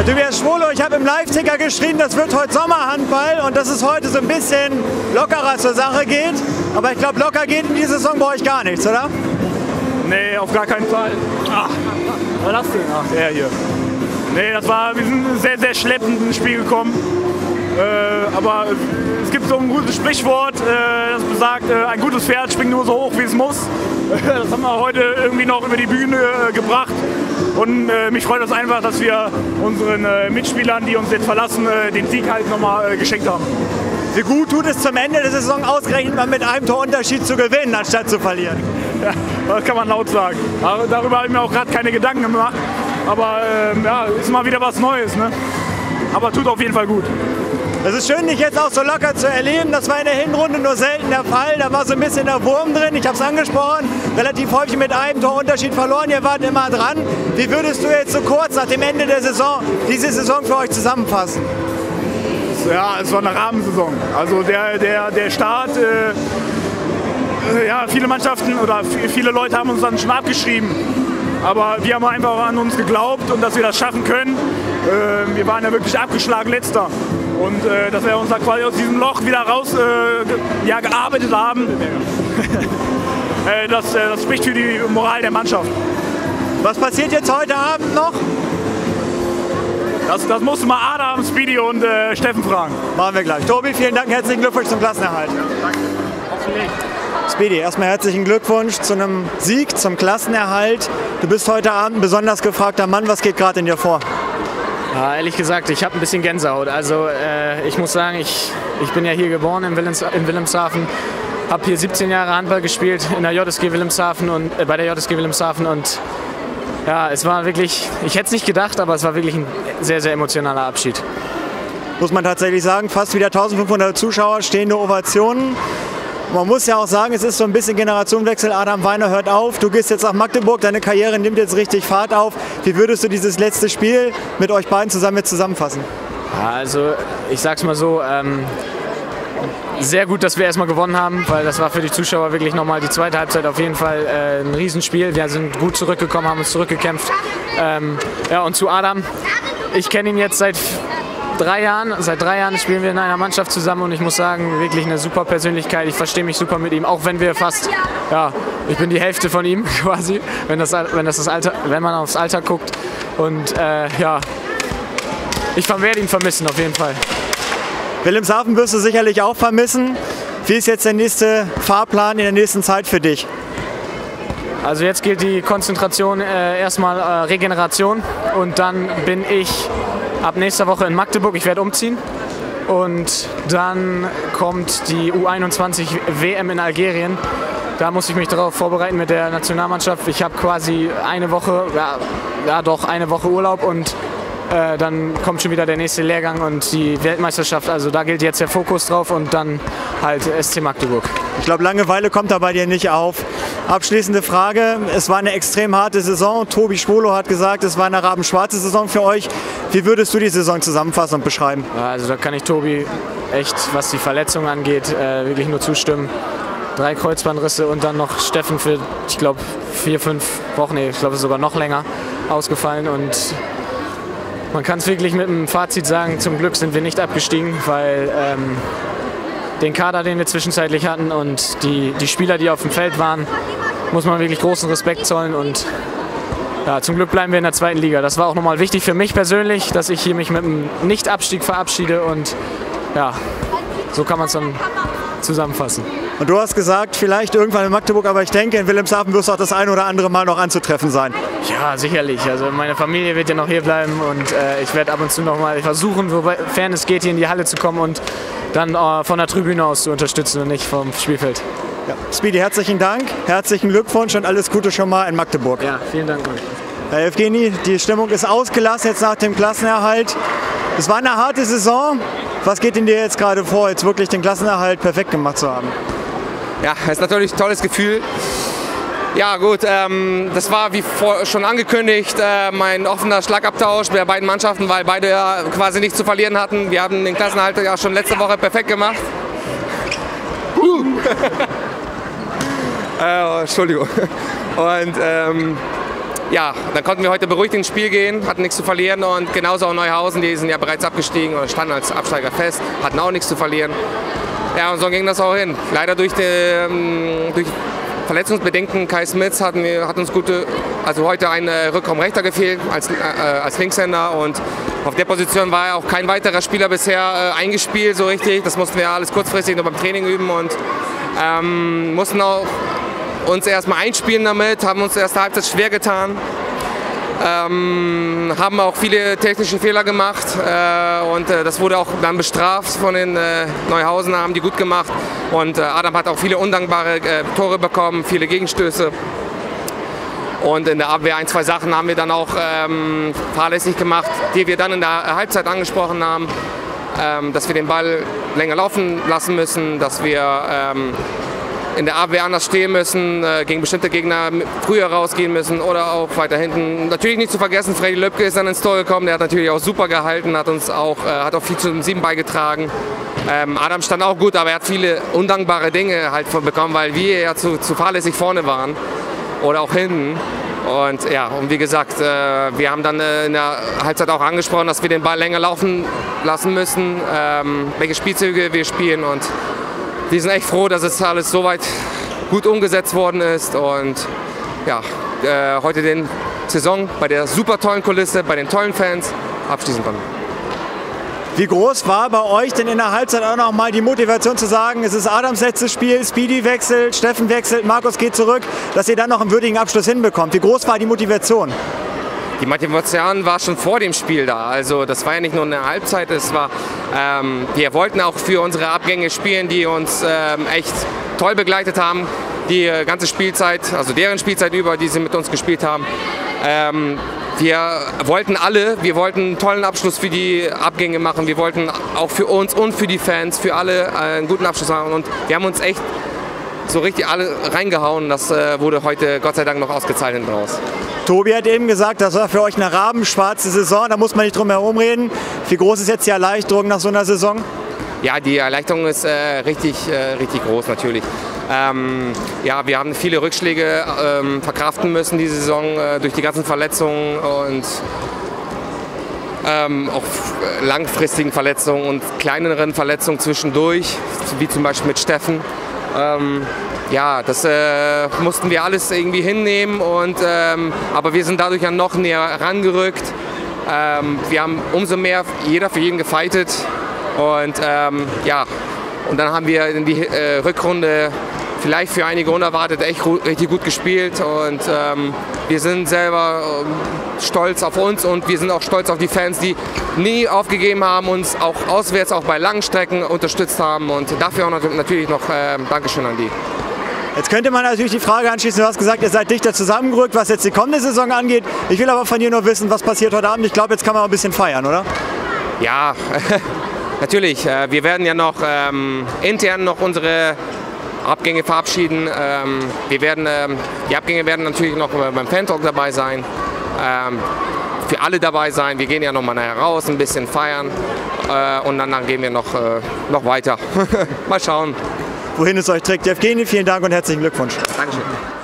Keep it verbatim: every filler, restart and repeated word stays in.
Tobias Schwolo, ich habe im Live-Ticker geschrieben, das wird heute Sommerhandball und dass es heute so ein bisschen lockerer zur Sache geht. Aber ich glaube, locker geht in dieser Saison bei euch gar nichts, oder? Nee, auf gar keinen Fall. Ach, was ist das denn? Ach, der hier. Nee, das war, wir sind sehr, sehr schleppend ins Spiel gekommen. Äh, aber es gibt so ein gutes Sprichwort, äh, das besagt, äh, ein gutes Pferd springt nur so hoch, wie es muss. Das haben wir heute irgendwie noch über die Bühne äh, gebracht. Und äh, mich freut es das einfach, dass wir unseren äh, Mitspielern, die uns jetzt verlassen, äh, den Sieg halt nochmal äh, geschenkt haben. Wie gut tut es zum Ende der Saison ausgerechnet mal mit einem Torunterschied zu gewinnen, anstatt zu verlieren? Ja, das kann man laut sagen. Aber darüber habe ich mir auch gerade keine Gedanken gemacht. Aber äh, ja, ist mal wieder was Neues, ne? Aber tut auf jeden Fall gut. Es ist schön, dich jetzt auch so locker zu erleben. Das war in der Hinrunde nur selten der Fall. Da war so ein bisschen der Wurm drin. Ich habe es angesprochen, relativ häufig mit einem Torunterschied verloren. Ihr wart immer dran. Wie würdest du jetzt so kurz nach dem Ende der Saison diese Saison für euch zusammenfassen? Ja, es war eine Rahmensaison. Also der, der, der Start, äh, ja, viele Mannschaften oder viele Leute haben uns dann schon abgeschrieben. Aber wir haben einfach an uns geglaubt und dass wir das schaffen können. Äh, wir waren ja wirklich abgeschlagen Letzter. Und äh, dass wir uns da quasi aus diesem Loch wieder raus äh, ja, gearbeitet haben, äh, das, äh, das spricht für die Moral der Mannschaft. Was passiert jetzt heute Abend noch? Das, das musst du mal Adam, Speedy und äh, Steffen fragen. Machen wir gleich. Tobi, vielen Dank, herzlichen Glückwunsch zum Klassenerhalt. Ja, danke. Hoffentlich. Speedy, erstmal herzlichen Glückwunsch zu einem Sieg, zum Klassenerhalt. Du bist heute Abend ein besonders gefragter Mann. Was geht gerade in dir vor? Ja, ehrlich gesagt, ich habe ein bisschen Gänsehaut. Also äh, ich muss sagen, ich, ich bin ja hier geboren in, Willems, in Wilhelmshaven, habe hier siebzehn Jahre Handball gespielt in der J S G Wilhelmshaven und äh, bei der J S G Wilhelmshaven und ja, es war wirklich, ich hätte es nicht gedacht, aber es war wirklich ein sehr, sehr emotionaler Abschied. Muss man tatsächlich sagen, fast wieder eintausendfünfhundert Zuschauer, stehende Ovationen. Man muss ja auch sagen, es ist so ein bisschen Generationenwechsel. Adam Weiner hört auf, du gehst jetzt nach Magdeburg, deine Karriere nimmt jetzt richtig Fahrt auf. Wie würdest du dieses letzte Spiel mit euch beiden zusammen jetzt zusammenfassen? Ja, also ich sag's mal so, ähm, sehr gut, dass wir erstmal gewonnen haben, weil das war für die Zuschauer wirklich nochmal die zweite Halbzeit auf jeden Fall äh, ein Riesenspiel. Wir sind gut zurückgekommen, haben uns zurückgekämpft. Ähm, ja, und zu Adam, ich kenne ihn jetzt seit drei Jahren. Seit drei Jahren spielen wir in einer Mannschaft zusammen und ich muss sagen, wirklich eine super Persönlichkeit. Ich verstehe mich super mit ihm, auch wenn wir fast, ja, ich bin die Hälfte von ihm quasi, wenn, das, wenn, das das Alter, wenn man aufs Alter guckt. Und äh, ja, ich werde ihn vermissen auf jeden Fall. Wilhelmshaven wirst du sicherlich auch vermissen. Wie ist jetzt der nächste Fahrplan in der nächsten Zeit für dich? Also jetzt gilt die Konzentration, äh, erstmal äh, Regeneration und dann bin ich ab nächster Woche in Magdeburg. Ich werde umziehen und dann kommt die U einundzwanzig W M in Algerien. Da muss ich mich darauf vorbereiten mit der Nationalmannschaft. Ich habe quasi eine Woche, ja, ja doch eine Woche Urlaub und Äh, dann kommt schon wieder der nächste Lehrgang und die Weltmeisterschaft. Also da gilt jetzt der Fokus drauf und dann halt S C Magdeburg. Ich glaube, Langeweile kommt da bei dir nicht auf. Abschließende Frage. Es war eine extrem harte Saison. Tobi Schwolo hat gesagt, es war eine rabenschwarze Saison für euch. Wie würdest du die Saison zusammenfassen und beschreiben? Ja, also da kann ich Tobi echt, was die Verletzung angeht, äh, wirklich nur zustimmen. Drei Kreuzbandrisse und dann noch Steffen für, ich glaube, vier, fünf Wochen, nee, ich glaube sogar noch länger ausgefallen und man kann es wirklich mit einem Fazit sagen, zum Glück sind wir nicht abgestiegen, weil ähm, den Kader, den wir zwischenzeitlich hatten und die, die Spieler, die auf dem Feld waren, muss man wirklich großen Respekt zollen und ja, zum Glück bleiben wir in der zweiten Liga. Das war auch nochmal wichtig für mich persönlich, dass ich hier mich mit einem Nicht-Abstieg verabschiede und ja, so kann man es dann zusammenfassen. Und du hast gesagt, vielleicht irgendwann in Magdeburg, aber ich denke, in Wilhelmshaven wirst du auch das ein oder andere Mal noch anzutreffen sein. Ja, sicherlich. Also meine Familie wird ja noch hier bleiben und äh, ich werde ab und zu noch mal versuchen, sofern es geht, hier in die Halle zu kommen und dann äh, von der Tribüne aus zu unterstützen und nicht vom Spielfeld. Ja. Speedy, herzlichen Dank, herzlichen Glückwunsch und alles Gute schon mal in Magdeburg. Ja, vielen Dank. Herr Evgeni, die Stimmung ist ausgelassen jetzt nach dem Klassenerhalt. Es war eine harte Saison. Was geht in dir jetzt gerade vor, jetzt wirklich den Klassenerhalt perfekt gemacht zu haben? Ja, es ist natürlich ein tolles Gefühl. Ja gut, ähm, das war wie vor, schon angekündigt, äh, mein offener Schlagabtausch der beiden Mannschaften, weil beide ja quasi nichts zu verlieren hatten. Wir haben den Klassenerhalt ja schon letzte Woche perfekt gemacht. Uh. äh, Entschuldigung. Und ähm, ja, dann konnten wir heute beruhigt ins Spiel gehen, hatten nichts zu verlieren und genauso auch Neuhausen, die sind ja bereits abgestiegen oder standen als Absteiger fest, hatten auch nichts zu verlieren. Ja, und so ging das auch hin. Leider durch, die, durch verletzungsbedingten Kai Smits hatten wir, hat uns gute, also heute ein äh, Rückraumrechter gefehlt als, äh, als Linkshänder und auf der Position war auch kein weiterer Spieler bisher äh, eingespielt so richtig. Das mussten wir alles kurzfristig noch beim Training üben und ähm, mussten auch uns erstmal einspielen damit, haben uns erst Halbzeit schwer getan. Ähm, haben auch viele technische Fehler gemacht äh, und äh, das wurde auch dann bestraft von den äh, Neuhausener, haben die gut gemacht und äh, Adam hat auch viele undankbare äh, Tore bekommen, viele Gegenstöße und in der Abwehr ein, zwei Sachen haben wir dann auch ähm, fahrlässig gemacht, die wir dann in der Halbzeit angesprochen haben, ähm, dass wir den Ball länger laufen lassen müssen, dass wir ähm, in der Abwehr anders stehen müssen, äh, gegen bestimmte Gegner früher rausgehen müssen oder auch weiter hinten. Natürlich nicht zu vergessen, Freddy Löbke ist dann ins Tor gekommen, der hat natürlich auch super gehalten, hat uns auch, äh, hat auch viel zum Sieben beigetragen. Ähm, Adam stand auch gut, aber er hat viele undankbare Dinge halt bekommen, weil wir ja zu, zu fahrlässig vorne waren oder auch hinten. Und ja, und wie gesagt, äh, wir haben dann äh, in der Halbzeit auch angesprochen, dass wir den Ball länger laufen lassen müssen, ähm, welche Spielzüge wir spielen und wir sind echt froh, dass es alles soweit gut umgesetzt worden ist und ja, äh, heute den Saison bei der super tollen Kulisse, bei den tollen Fans abschließen konnten. Wie groß war bei euch denn in der Halbzeit auch noch mal die Motivation zu sagen, es ist Adams letztes Spiel, Speedy wechselt, Steffen wechselt, Markus geht zurück, dass ihr dann noch einen würdigen Abschluss hinbekommt? Wie groß war die Motivation? Die Motivation war schon vor dem Spiel da. Also das war ja nicht nur eine Halbzeit, es war, ähm, wir wollten auch für unsere Abgänge spielen, die uns ähm, echt toll begleitet haben, die äh, ganze Spielzeit, also deren Spielzeit über, die sie mit uns gespielt haben. Ähm, wir wollten alle, wir wollten einen tollen Abschluss für die Abgänge machen, wir wollten auch für uns und für die Fans, für alle äh, einen guten Abschluss machen und wir haben uns echt so richtig alle reingehauen. Das äh, wurde heute Gott sei Dank noch ausgezahlt hinten raus. Tobi hat eben gesagt, das war für euch eine rabenschwarze Saison, da muss man nicht drum herum reden. Wie groß ist jetzt die Erleichterung nach so einer Saison? Ja, die Erleichterung ist äh, richtig, äh, richtig groß natürlich. Ähm, ja, wir haben viele Rückschläge ähm, verkraften müssen diese Saison äh, durch die ganzen Verletzungen und ähm, auch langfristigen Verletzungen und kleineren Verletzungen zwischendurch, wie zum Beispiel mit Steffen. Ähm, ja, das äh, mussten wir alles irgendwie hinnehmen, und, ähm, aber wir sind dadurch ja noch näher rangerückt. Ähm, wir haben umso mehr jeder für jeden gefightet, und ähm, ja, und dann haben wir in die äh, Rückrunde vielleicht für einige unerwartet echt richtig gut gespielt, und ähm, wir sind selber äh, stolz auf uns, und wir sind auch stolz auf die Fans, die nie aufgegeben haben, uns auch auswärts, auch bei langen Strecken unterstützt haben, und dafür auch natürlich noch äh, Dankeschön an die. Jetzt könnte man natürlich die Frage anschließen, du hast gesagt, ihr seid dichter zusammengerückt, was jetzt die kommende Saison angeht. Ich will aber von dir nur wissen, was passiert heute Abend. Ich glaube, jetzt kann man auch ein bisschen feiern, oder? Ja, natürlich. Wir werden ja noch ähm, intern noch unsere Abgänge verabschieden. Ähm, wir werden, ähm, die Abgänge werden natürlich noch beim Fan-Talk dabei sein. Ähm, für alle dabei sein. Wir gehen ja noch mal nachher raus, ein bisschen feiern, äh, und dann, dann gehen wir noch, äh, noch weiter. Mal schauen. Wohin es euch trägt. Jevgeni, vielen Dank und herzlichen Glückwunsch. Dankeschön.